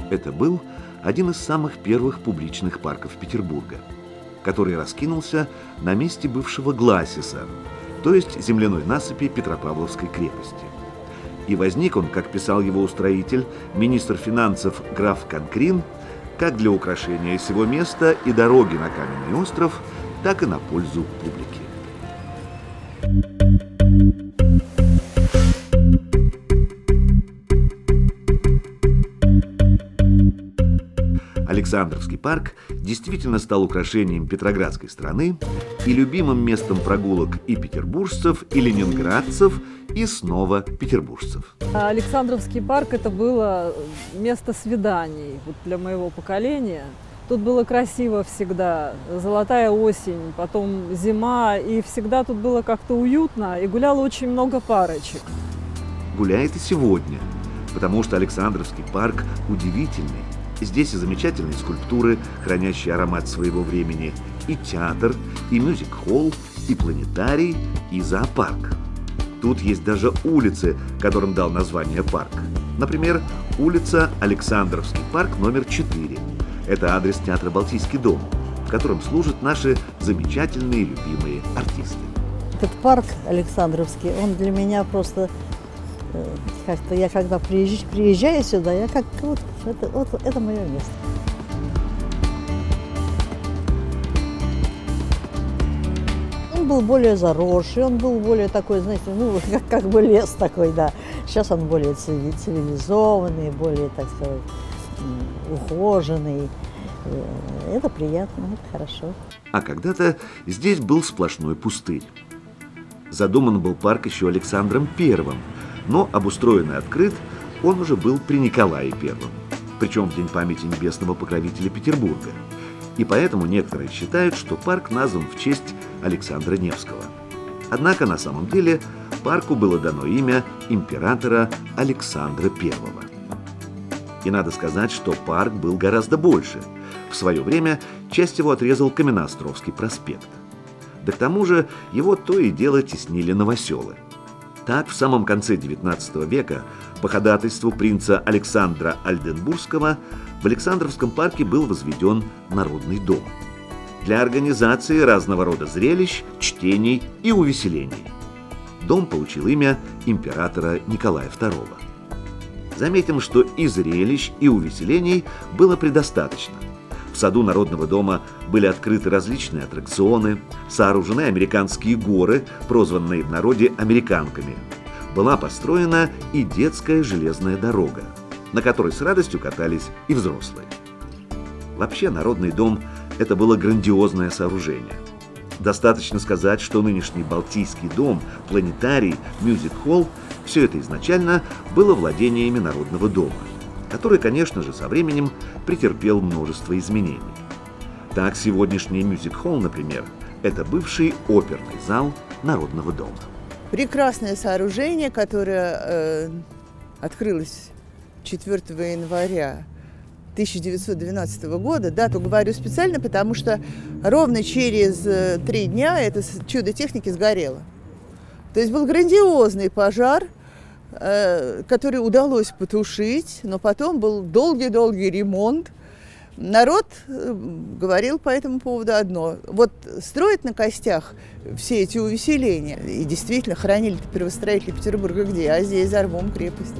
Это был один из самых первых публичных парков Петербурга, который раскинулся на месте бывшего Гласиса, то есть земляной насыпи Петропавловской крепости. И возник он, как писал его устроитель, министр финансов граф Конкрин, как для украшения сего места и дороги на Каменный остров, так и на пользу публики. Александровский парк действительно стал украшением Петроградской страны и любимым местом прогулок и петербуржцев, и ленинградцев, и снова петербуржцев. Александровский парк – это было место свиданий вот для моего поколения. Тут было красиво всегда, золотая осень, потом зима, и всегда тут было как-то уютно, и гуляло очень много парочек. Гуляет и сегодня, потому что Александровский парк удивительный. Здесь и замечательные скульптуры, хранящие аромат своего времени, и театр, и мюзик-холл, и планетарий, и зоопарк. Тут есть даже улицы, которым дал название парк. Например, улица Александровский парк номер 4. Это адрес театра «Балтийский дом», в котором служат наши замечательные любимые артисты. Этот парк Александровский, он для меня просто как-то, я когда приезжаю сюда, я как вот это мое место. Он был более заросший, он был более такой, знаете, ну, как бы лес такой, да. Сейчас он более цивилизованный, более, так сказать, ухоженный. Это приятно, это хорошо. А когда-то здесь был сплошной пустырь. Задуман был парк еще Александром I, но обустроен и открыт он уже был при Николае I, причем в день памяти небесного покровителя Петербурга. И поэтому некоторые считают, что парк назван в честь Александра Невского. Однако на самом деле парку было дано имя императора Александра I. И надо сказать, что парк был гораздо больше. В свое время часть его отрезал Каменноостровский проспект. Да к тому же его то и дело теснили новоселы. Так, в самом конце XIX века по ходатайству принца Александра Ольденбургского в Александровском парке был возведен Народный дом для организации разного рода зрелищ, чтений и увеселений. Дом получил имя императора Николая II. Заметим, что и зрелищ, и увеселений было предостаточно. В саду Народного дома были открыты различные аттракционы, сооружены американские горы, прозванные в народе американками. Была построена и детская железная дорога, на которой с радостью катались и взрослые. Вообще, Народный дом – это было грандиозное сооружение. Достаточно сказать, что нынешний Балтийский дом, планетарий, мюзик-холл – все это изначально было владениями Народного дома, который, конечно же, со временем претерпел множество изменений. Так, сегодняшний мюзик-холл, например, это бывший оперный зал Народного дома. Прекрасное сооружение, которое открылось 4 января 1912 года. Дату говорю специально, потому что ровно через 3 дня это чудо техники сгорело. То есть был грандиозный пожар, который удалось потушить, но потом был долгий-долгий ремонт. Народ говорил по этому поводу одно. Вот строят на костях все эти увеселения. И действительно, хоронили первостроители Петербурга где? А здесь, за рвом крепости.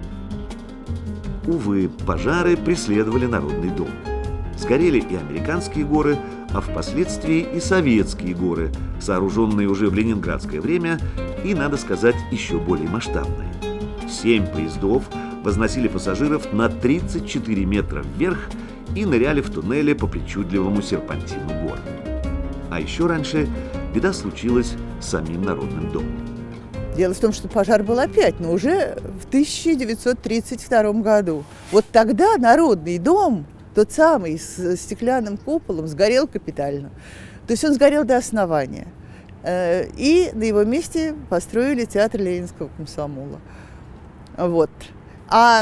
Увы, пожары преследовали Народный дом. Сгорели и американские горы, а впоследствии и советские горы, сооруженные уже в ленинградское время и, надо сказать, еще более масштабные. 7 поездов возносили пассажиров на 34 метра вверх и ныряли в туннеле по причудливому серпантину гор. А еще раньше беда случилась с самим Народным домом. Дело в том, что пожар был опять, но уже в 1932 году. Вот тогда Народный дом, тот самый с стеклянным куполом, сгорел капитально. То есть он сгорел до основания. И на его месте построили театр Ленинского комсомола. Вот. А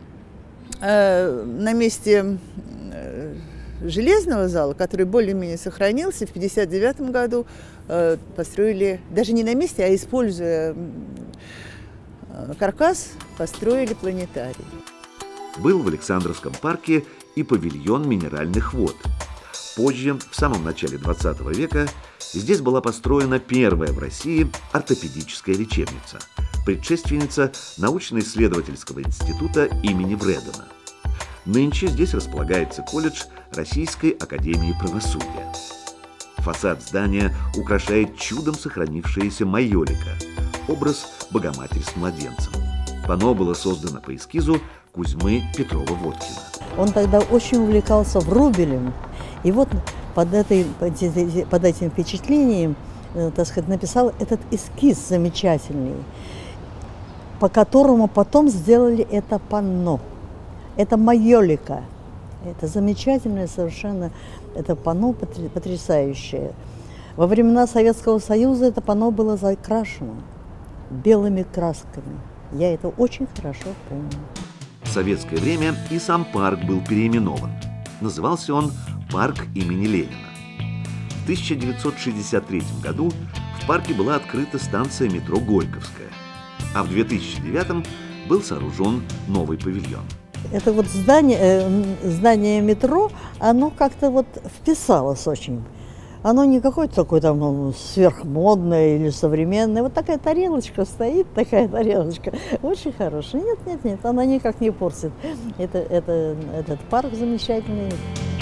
на месте железного зала, который более-менее сохранился, в 1959 году построили, даже не на месте, а используя каркас, построили планетарий. был в Александровском парке и павильон минеральных вод. Позже, в самом начале 20 века, здесь была построена первая в России ортопедическая лечебница, предшественница научно-исследовательского института имени Вредена. Нынче здесь располагается колледж Российской академии правосудия. Фасад здания украшает чудом сохранившаяся майолика, образ Богоматери с младенцем. Панно было создано по эскизу Кузьмы Петрова-Водкина. Он тогда очень увлекался Врубелем. И вот под этим впечатлением, так сказать, написал этот эскиз замечательный, по которому потом сделали это панно. Это майолика. Это замечательное совершенно, это панно потрясающее. Во времена Советского Союза это панно было закрашено белыми красками. Я это очень хорошо помню. В советское время и сам парк был переименован. Назывался он «Парк имени Ленина». В 1963 году в парке была открыта станция метро Горьковская, а в 2009 был сооружен новый павильон. Это вот здание метро, оно как-то вот вписалось очень. Оно не какое-то такое там сверхмодное или современное. Вот такая тарелочка стоит, такая тарелочка, очень хорошая. Нет, она никак не портит. Этот парк замечательный.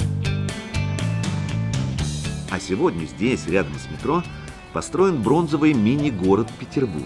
А сегодня здесь, рядом с метро, построен бронзовый мини-город Петербург.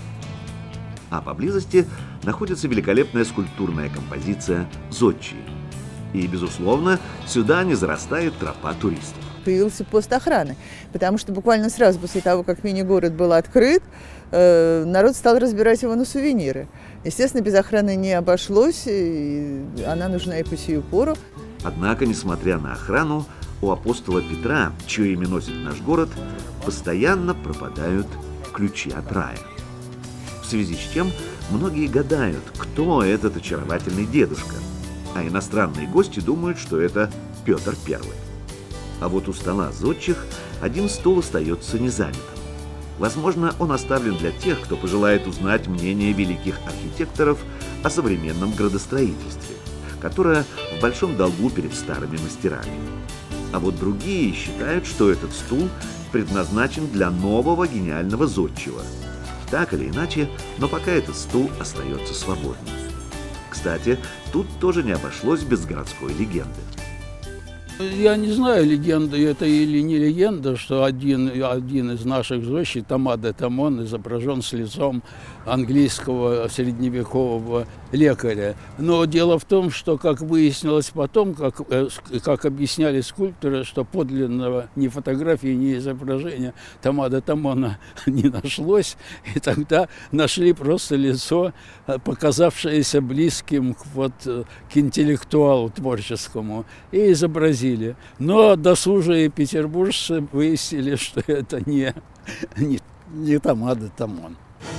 А поблизости находится великолепная скульптурная композиция «Зодчие». И, безусловно, сюда не зарастает тропа туристов. Появился пост охраны, потому что буквально сразу после того, как мини-город был открыт, народ стал разбирать его на сувениры. Естественно, без охраны не обошлось, и она нужна и по сию пору. Однако, несмотря на охрану, у апостола Петра, чье имя носит наш город, постоянно пропадают ключи от рая. В связи с чем многие гадают, кто этот очаровательный дедушка, а иностранные гости думают, что это Петр I. А вот у стола зодчих один стул остается незанятым. Возможно, он оставлен для тех, кто пожелает узнать мнение великих архитекторов о современном градостроительстве, которое в большом долгу перед старыми мастерами. А вот другие считают, что этот стул предназначен для нового гениального зодчего. Так или иначе, но пока этот стул остается свободным. Кстати, тут тоже не обошлось без городской легенды. Я не знаю, легенда это или не легенда, что один из наших зодчих, Тома де Тамон, изображен с лицом английского средневекового лекаря. Но дело в том, что, как выяснилось потом, как объясняли скульпторы, что подлинного ни фотографии, ни изображения Тома де Тамона не нашлось, и тогда нашли просто лицо, показавшееся близким к интеллектуалу творческому, и изобразили. Но досужие петербуржцы выяснили, что это не Тома де Тамон.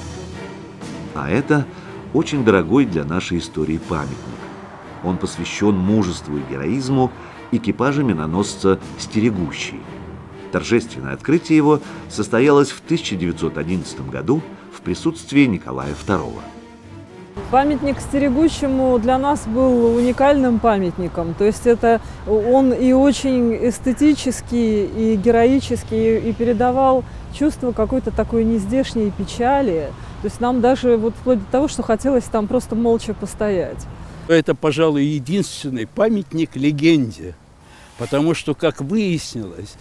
А это очень дорогой для нашей истории памятник. Он посвящен мужеству и героизму экипажа миноносца «Стерегущий». Торжественное открытие его состоялось в 1911 году в присутствии Николая II. Памятник Стерегущему для нас был уникальным памятником. То есть он и очень эстетический, и героический, и передавал чувство какой-то такой нездешней печали. То есть нам даже вплоть до того, что хотелось там просто молча постоять. Это, пожалуй, единственный памятник легенде. Потому что, как выяснилось,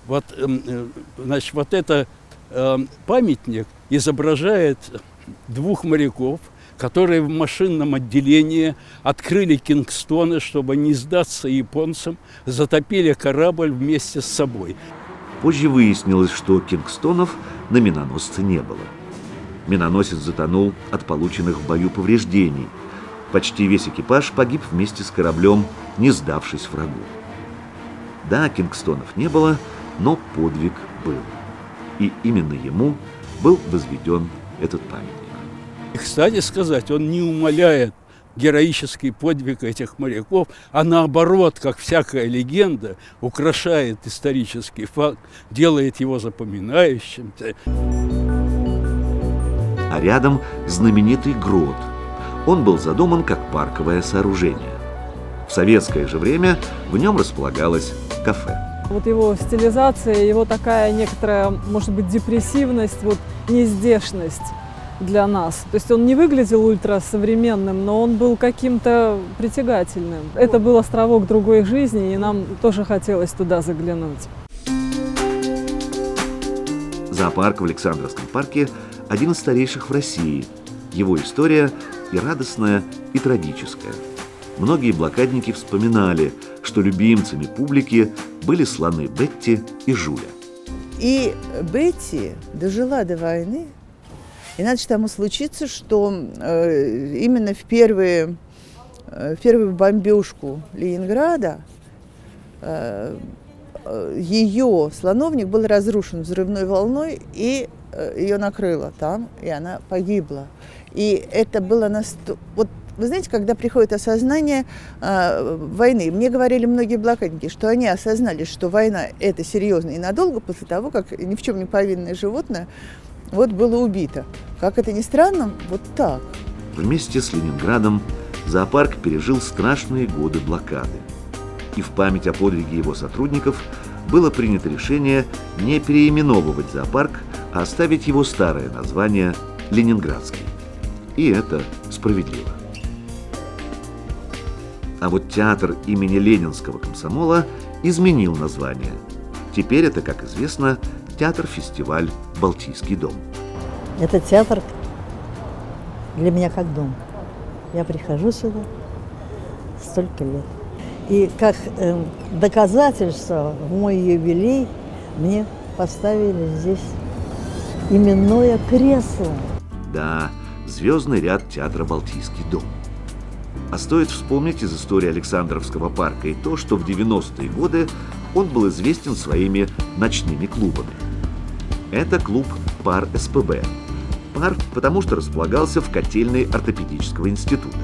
этот памятник изображает двух моряков, которые в машинном отделении открыли Кингстоны, чтобы не сдаться японцам, затопили корабль вместе с собой. Позже выяснилось, что Кингстонов на миноносце не было. Миноносец затонул от полученных в бою повреждений. Почти весь экипаж погиб вместе с кораблем, не сдавшись врагу. Да, Кингстонов не было, но подвиг был. И именно ему был возведен этот памятник. И, кстати сказать, он не умаляет героический подвиг этих моряков, а наоборот, как всякая легенда, украшает исторический факт, делает его запоминающимся. А рядом знаменитый грот. Он был задуман как парковое сооружение. В советское же время в нем располагалось кафе. Вот его стилизация, его такая некоторая, может быть, депрессивность, вот нездешность для нас. То есть он не выглядел ультрасовременным, но он был каким-то притягательным. Это был островок другой жизни, и нам тоже хотелось туда заглянуть. Зоопарк в Александровском парке – один из старейших в России. Его история и радостная, и трагическая. Многие блокадники вспоминали, что любимцами публики были слоны Бетти и Жуля. И Бетти дожила до войны. Иначе тому случится, что именно в первую бомбежку Ленинграда ее слоновник был разрушен взрывной волной, и ее накрыло там, и она погибла. И это было вот вы знаете, когда приходит осознание войны, мне говорили многие блокадники, что они осознали, что война – это серьезно и надолго после того, как ни в чем не повинное животное вот было убито. Как это ни странно, вот так. Вместе с Ленинградом зоопарк пережил страшные годы блокады. И в память о подвиге его сотрудников было принято решение не переименовывать зоопарк, а оставить его старое название «Ленинградский». И это справедливо. А вот театр имени Ленинского комсомола изменил название. Теперь это, как известно, театр-фестиваль «Балтийский дом». Этот театр для меня как дом. Я прихожу сюда столько лет. И как доказательство в мой юбилей мне поставили здесь именное кресло. Да, звездный ряд театра «Балтийский дом». А стоит вспомнить из истории Александровского парка и то, что в 90-е годы он был известен своими ночными клубами. Это клуб «Пар СПБ». «Пар», потому что располагался в котельной ортопедического института.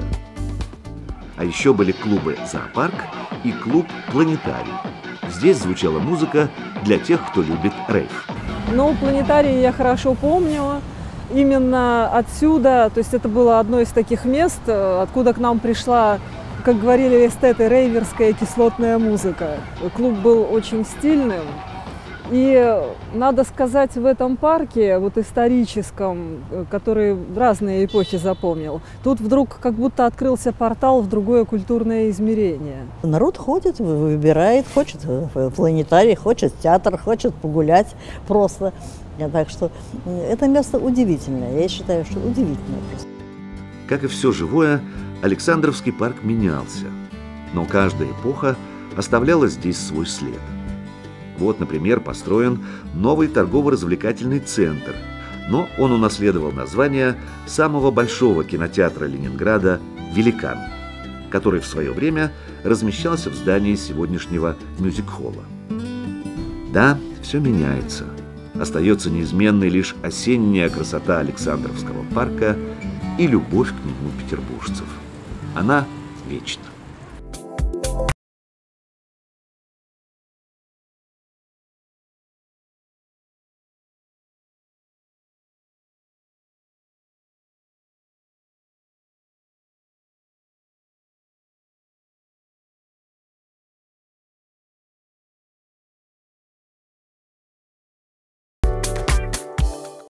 А еще были клубы «Зоопарк» и клуб «Планетарий». Здесь звучала музыка для тех, кто любит рейв. Ну, «Планетарий» я хорошо помню. Именно отсюда, то есть это было одно из таких мест, откуда к нам пришла, как говорили эстеты, рейверская кислотная музыка. Клуб был очень стильным. И надо сказать, в этом парке, вот историческом, который разные эпохи запомнил, тут вдруг как будто открылся портал в другое культурное измерение. Народ ходит, выбирает, хочет в планетарий, хочет в театр, хочет погулять просто. Так что это место удивительное. Я считаю, что удивительное просто. Как и все живое, Александровский парк менялся. Но каждая эпоха оставляла здесь свой след. Вот, например, построен новый торгово-развлекательный центр, но он унаследовал название самого большого кинотеатра Ленинграда «Великан», который в свое время размещался в здании сегодняшнего мюзик-холла. Да, все меняется. Остается неизменной лишь осенняя красота Александровского парка и любовь к нему петербуржцев. Она вечна.